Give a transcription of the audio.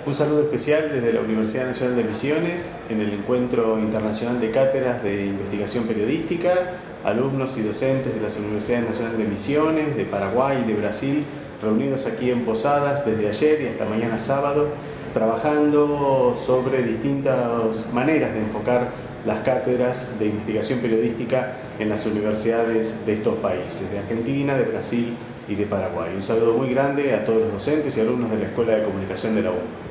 Un saludo especial desde la Universidad Nacional de Misiones en el Encuentro Internacional de Cátedras de Investigación Periodística, alumnos y docentes de las Universidades Nacionales de Misiones, de Paraguay y de Brasil, reunidos aquí en Posadas desde ayer y hasta mañana sábado, trabajando sobre distintas maneras de enfocar las cátedras de investigación periodística en las universidades de estos países, de Argentina, de Brasil y de Paraguay. Un saludo muy grande a todos los docentes y alumnos de la Escuela de Comunicación de la UNP.